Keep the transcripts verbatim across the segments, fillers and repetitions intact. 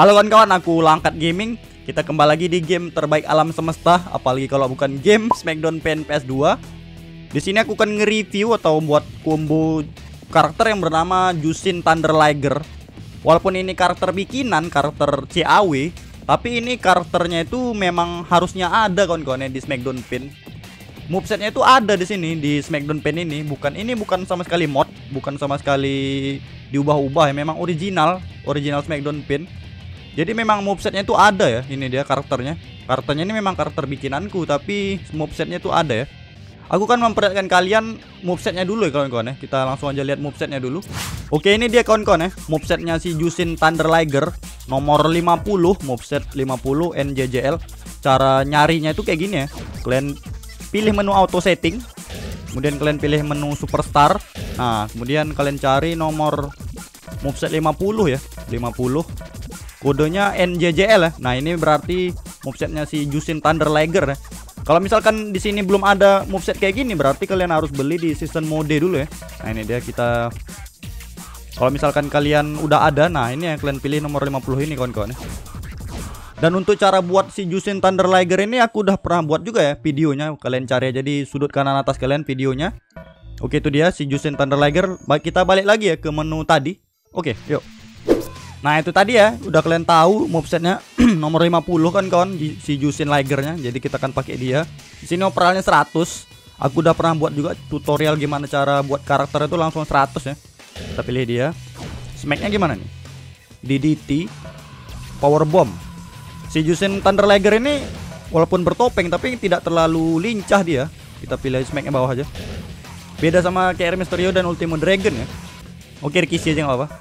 Halo kawan-kawan, aku Langkat Gaming. Kita kembali lagi di game terbaik alam semesta, apalagi kalau bukan game Smackdown Pen P S dua. Di sini aku akan nge-review atau buat combo karakter yang bernama Jushin Thunder Liger. Walaupun ini karakter bikinan, karakter C A W, tapi ini karakternya itu memang harusnya ada kawan-kawan ya di Smackdown Pen. Movesetnya itu ada di sini di Smackdown Pen ini, bukan ini bukan sama sekali mod, bukan sama sekali diubah-ubah ya, memang original, original Smackdown Pen. Jadi memang movesetnya itu ada ya. Ini dia karakternya. Karakternya ini memang karakter bikinanku, tapi movesetnya itu ada ya. Aku kan memperlihatkan kalian movesetnya dulu ya kawan-kawan ya. Kita langsung aja lihat movesetnya dulu. Oke, ini dia kawan-kawan ya. Movesetnya si Jushin Thunder Liger nomor lima puluh, moveset lima puluh N J J L. Cara nyarinya itu kayak gini ya. Kalian pilih menu auto setting, kemudian kalian pilih menu superstar. Nah, kemudian kalian cari nomor moveset lima puluh ya. lima puluh. Kodenya N J J L ya. Nah, ini berarti movesetnya si Jushin Thunder Liger ya. Kalau misalkan di sini belum ada moveset kayak gini, berarti kalian harus beli di season mode dulu ya. Nah, ini dia kita. Kalau misalkan kalian udah ada, nah ini yang kalian pilih nomor lima puluh ini kawan-kawan ya. Dan untuk cara buat si Jushin Thunder Liger ini aku udah pernah buat juga ya videonya. Kalian cari aja di sudut kanan atas kalian videonya. Oke, itu dia si Jushin Thunder Liger. Baik, kita balik lagi ya ke menu tadi. Oke, yuk. Nah, itu tadi ya, udah kalian tahu movesetnya nomor lima puluh kan kawan, si Jushin Ligernya. Jadi kita akan pakai dia. Di sini overallnya seratus. Aku udah pernah buat juga tutorial gimana cara buat karakter itu langsung seratus ya. Kita pilih dia. Smacknya gimana nih? D D T, Power Bomb. Si Jushin Thunder Liger ini walaupun bertopeng tapi tidak terlalu lincah dia. Kita pilih smacknya bawah aja. Beda sama kayak Mysterio dan Ultimo Dragon ya. Oke, Rikishi aja nggak apa-apa.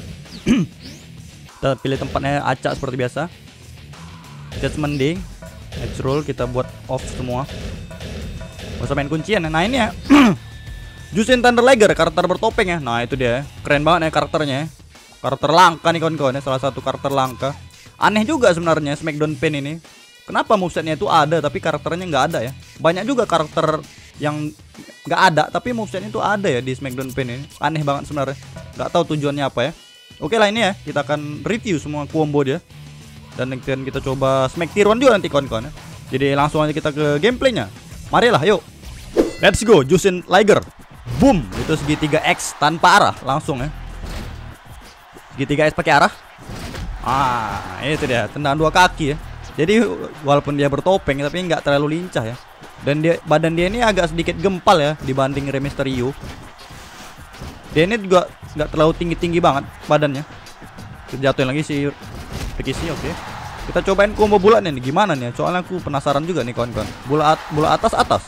Kita pilih tempatnya acak seperti biasa. Judgment Day, Edge Roll kita buat off semua. Gak usah main kuncian ya. Nah, ini ya Jushin Thunder Liger, karakter bertopeng ya. Nah, itu dia, keren banget ya karakternya. Karakter langka nih kawan-kawan ya, salah satu karakter langka. Aneh juga sebenarnya Smackdown Pen ini. Kenapa movesetnya itu ada tapi karakternya nggak ada ya. Banyak juga karakter yang nggak ada tapi movesetnya itu ada ya di Smackdown Pen ini. Aneh banget sebenarnya. Nggak tahu tujuannya apa ya. Oke lah, ini ya, kita akan review semua combo dia. Dan kemudian kita coba smack tier one juga nanti kawan-kawan ya. Jadi langsung aja kita ke gameplaynya. Marilah, yuk. Let's go, Jushin Liger. Boom, itu segitiga X tanpa arah langsung ya. Segitiga X pakai arah. Ah, itu dia, tendang dua kaki ya. Jadi walaupun dia bertopeng tapi nggak terlalu lincah ya. Dan dia, badan dia ini agak sedikit gempal ya dibanding Rey Mysterio. Dia ini juga nggak terlalu tinggi-tinggi banget badannya. Kita jatuhin lagi si Rikishi. Oke, kita cobain combo bulatnya nih gimana nih. Soalnya aku penasaran juga nih kawan-kawan. Bola at bola atas atas.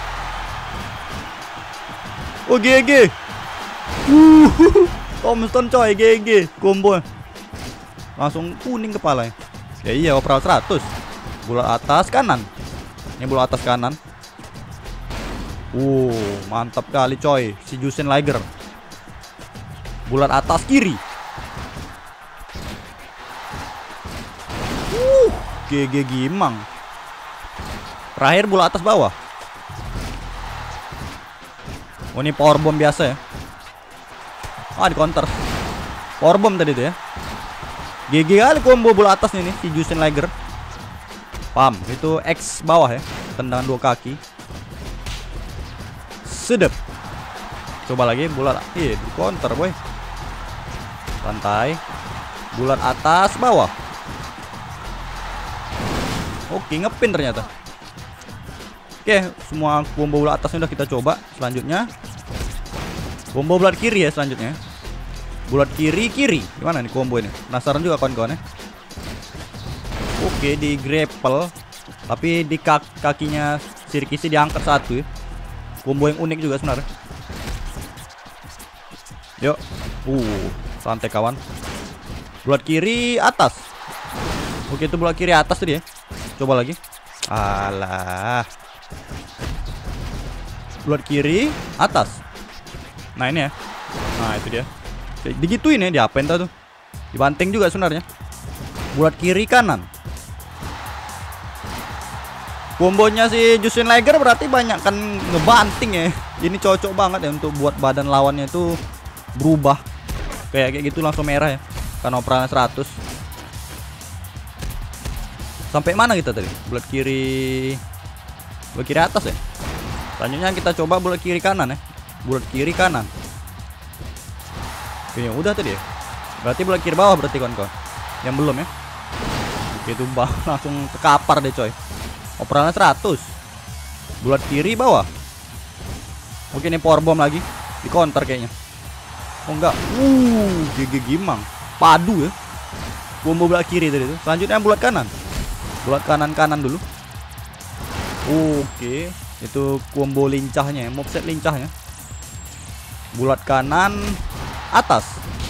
Oh, G G. Uh, Tombstone coy, G G combo. Langsung kuning kepalanya. Ya iya, overall seratus. Bola atas kanan. Ini bola atas kanan. Uh, mantap kali coy si Jushin Liger. Bulat atas kiri. Uh, G G Gimang. Terakhir bola atas bawah. Oh, ini power bomb biasa ya. Ah, di counter. Power bomb tadi tuh ya. G G kali combo bola atas nih si Jushin Liger. Pam, itu X bawah ya. Tendangan dua kaki. Sedep. Coba lagi bulat. Iya, di counter boy. Santai. Bulat atas bawah. Oke, ngepin ternyata. Oke, semua combo bulat atasnya udah kita coba. Selanjutnya combo bulat kiri ya selanjutnya. Bulat kiri kiri. Gimana nih combo ini? Penasaran juga kawan-kawan ya. Oke, di grapple. Tapi di kak kakinya si Rikishi diangkat satu ya. Combo yang unik juga sebenarnya. Yuk. Uh, santai kawan. Bulat kiri atas. Oke, itu bulat kiri atas tadi ya. Coba lagi. Alah. Bulat kiri atas. Nah, ini ya. Nah, itu dia. Digituin ya, diapain tuh? Dibanting juga sebenarnya. Bulat kiri kanan. Kombonya si Jushin Liger berarti banyak kan ngebanting ya. Ini cocok banget ya untuk buat badan lawannya itu berubah. Kayak kayak gitu langsung merah ya. Karena overallnya seratus. Sampai mana kita tadi? Bulat kiri. Bulat kiri atas ya. Selanjutnya kita coba bulat kiri kanan ya. Bulat kiri kanan. Oke, yang udah tadi ya. Berarti bulat kiri bawah berarti kawan-kawan. Yang belum ya. Oke, itu bah langsung terkapar deh coy. Operannya seratus. Bulat kiri bawah. Oke, ini power bomb lagi. Di counter kayaknya. Oh enggak. Uh, G G Gimang. Padu ya. Combo bulat kiri tadi itu. Selanjutnya bulat kanan. Bulat kanan-kanan dulu. Oke, itu combo lincahnya ya, moveset lincahnya. Bulat kanan atas.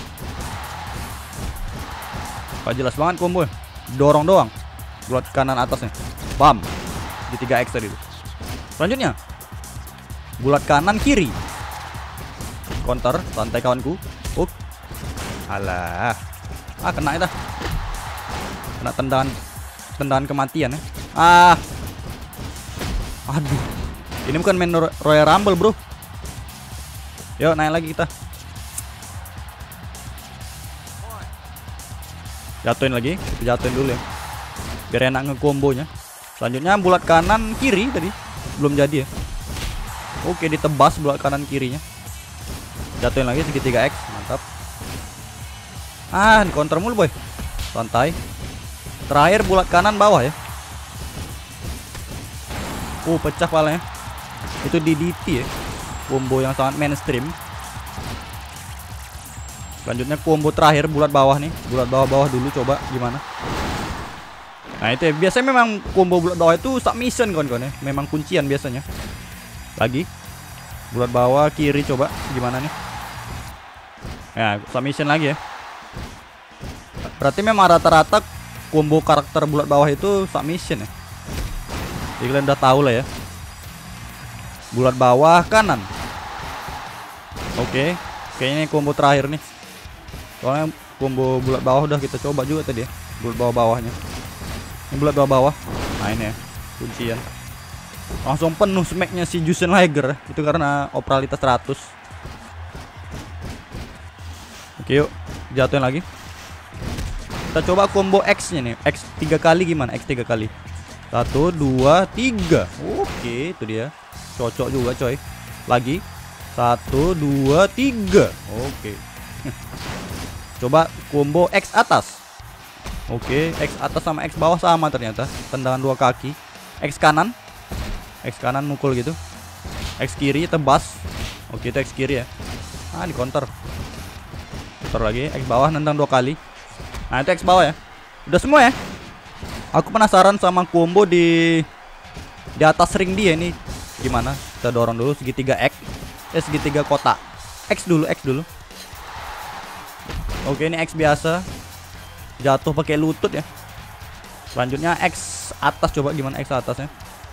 Gak jelas banget combo. Dorong doang. Bulat kanan atasnya. Bam. Di tiga X tadi itu. Selanjutnya bulat kanan kiri. Counter, santai kawanku. Up. Alah. Ah, kena itu. Kena tendangan tendangan kematian ya. Ah. Aduh. Ini bukan main Royal Rumble, Bro. Yuk, naik lagi kita. Jatuhin lagi, kita jatuhin dulu ya. Biar enak nge-kombonya. Selanjutnya bulat kanan kiri tadi. Belum jadi ya. Oke, ditebas bulat kanan kirinya. Jatuhin lagi segitiga X, mantap. Ah, di counter mulu boy. Santai. Terakhir bulat kanan bawah ya. Oh, pecah palanya. Itu D D T ya. Combo yang sangat mainstream. Selanjutnya combo terakhir bulat bawah nih. Bulat bawah-bawah dulu, coba gimana. Nah itu ya, biasanya memang combo bulat bawah itu submission kawan-kawan ya. Memang kuncian biasanya. Lagi bulat bawah kiri, coba gimana nih. Ya, submission lagi ya. Berarti memang rata-rata combo karakter bulat bawah itu submission ya. Jadi kalian udah tahu lah ya. Bulat bawah kanan. Oke, kayaknya ini combo terakhir nih. Soalnya combo bulat bawah udah kita coba juga tadi ya. Bulat bawah-bawahnya. Ini bulat bawah-bawah. Nah ini ya, kuncian. Langsung penuh smacknya si Justin Liger. Itu karena operalitas seratus. Oke, yuk jatuhin lagi. Kita coba combo X nya nih. X tiga kali gimana? X tiga kali. Satu, dua, tiga. Oke, itu dia. Cocok juga coy. Lagi. Satu, dua, tiga. Oke. Coba combo X atas. Oke, X atas sama X bawah sama ternyata. Tendangan dua kaki. X kanan. X kanan mukul gitu. X kiri tebas. Oke, itu X kiri ya. Ah, di counter. Counter lagi. X bawah nendang dua kali. Nah, itu X bawah ya. Udah semua ya. Aku penasaran sama combo di di atas ring dia ini. Gimana? Kita dorong dulu segitiga X. Eh, segitiga kotak. X dulu, X dulu. Oke, ini X biasa. Jatuh pakai lutut ya. Selanjutnya X atas, coba gimana X atasnya.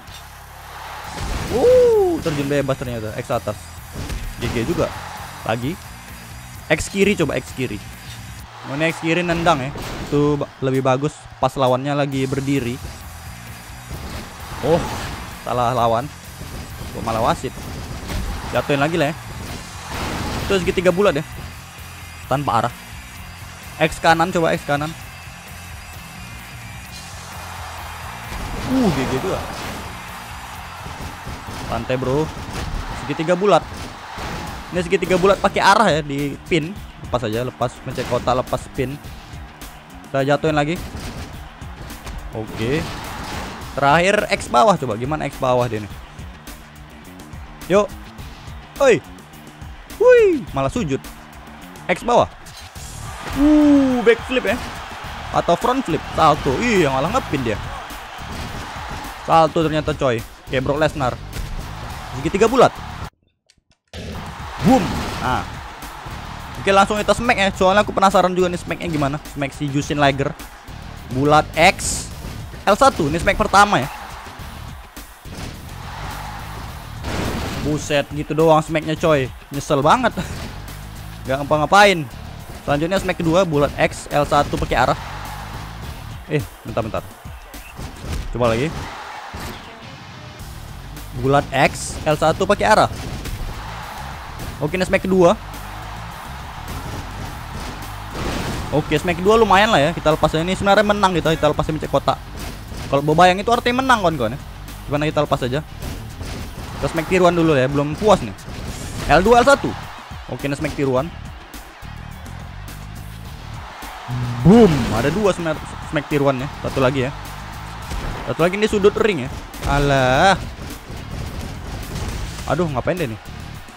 Uh, terjun bebas ternyata X atas. G G juga. Lagi. X kiri, coba X kiri. Oh, ini X kiri nendang ya. Itu lebih bagus pas lawannya lagi berdiri. Oh, salah lawan. Kok malah wasit. Jatuhin lagi lah ya. Itu segitiga bulat ya. Tanpa arah. X kanan, coba X kanan. Uh, G G juga. Santai bro. Segitiga bulat. Ini segitiga bulat pakai arah ya, di pin. Lepas aja, lepas mencet kotak, lepas pin. Kita jatuhin lagi. Oke. Terakhir X bawah, coba gimana X bawah dia nih. Yuk. Oi. Wih, malah sujud. X bawah. Uh, backflip ya. Atau front flip, salto. Ih, yang malah ngepin dia. Salto ternyata coy. Kayak Brock Lesnar. Segitiga bulat. Boom. Nah. Oke, langsung kita smack ya. Soalnya aku penasaran juga nih smacknya gimana. Smack si Justin Liger. Bulat X L satu. Ini smack pertama ya. Buset, gitu doang smacknya coy. Nyesel banget. Gak ngapa-ngapain. Selanjutnya smack kedua, bulat X L satu pakai arah. Eh, bentar-bentar. Coba lagi. Bulat X L satu pakai arah. Oke, ini smack kedua. Oke, smack kedua lumayan lah ya. Kita lepas ini sebenarnya menang kita. Kita lepasnya mencet kotak. Kalau Bobayang itu artinya menang kawan-kawan ya. Gimana kita lepas aja. Kita smack tiruan dulu ya, belum puas nih. L dua L satu. Oke, smack tiruan. Boom, ada dua smack, smack tiruan ya. Satu lagi ya. Satu lagi di sudut ring ya. Alah. Aduh, ngapain deh nih?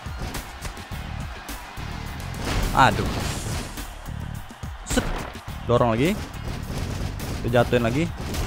Aduh. Set. Dorong lagi. Jatuhin lagi.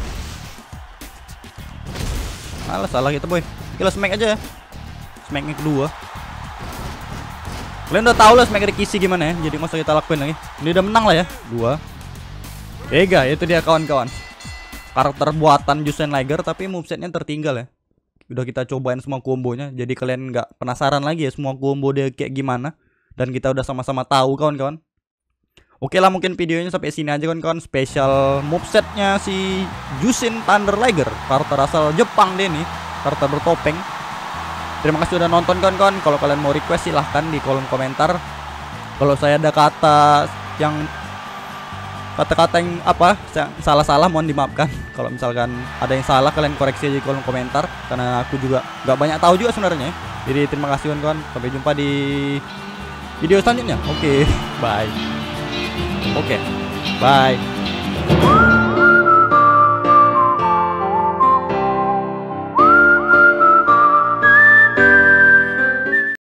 Alah, salah kita boy. Kita smack aja ya. Smacknya kedua. Kalian udah tahu lah smack Rikishi gimana ya. Jadi nggak usah kita lakuin lagi. Ini udah menang lah ya. Dua. Tiga, itu dia kawan-kawan. Karakter buatan Justin Liger tapi movesetnya tertinggal ya. Udah kita cobain semua kombonya. Jadi kalian nggak penasaran lagi ya semua combo dia kayak gimana. Dan kita udah sama-sama tahu kawan-kawan. Oke lah, mungkin videonya sampai sini aja kawan-kawan. Special movesetnya si Justin Thunder Liger, karakter asal Jepang deh nih, karakter bertopeng. Terima kasih udah nonton kawan-kawan. Kalau kalian mau request silahkan di kolom komentar. Kalau saya ada kata yang kata-kata yang apa salah-salah mohon dimaafkan. Kalau misalkan ada yang salah kalian koreksi aja di kolom komentar, karena aku juga nggak banyak tahu juga sebenarnya. Jadi terima kasih kawan-kawan. Sampai jumpa di video selanjutnya. Oke, bye. Oke, bye.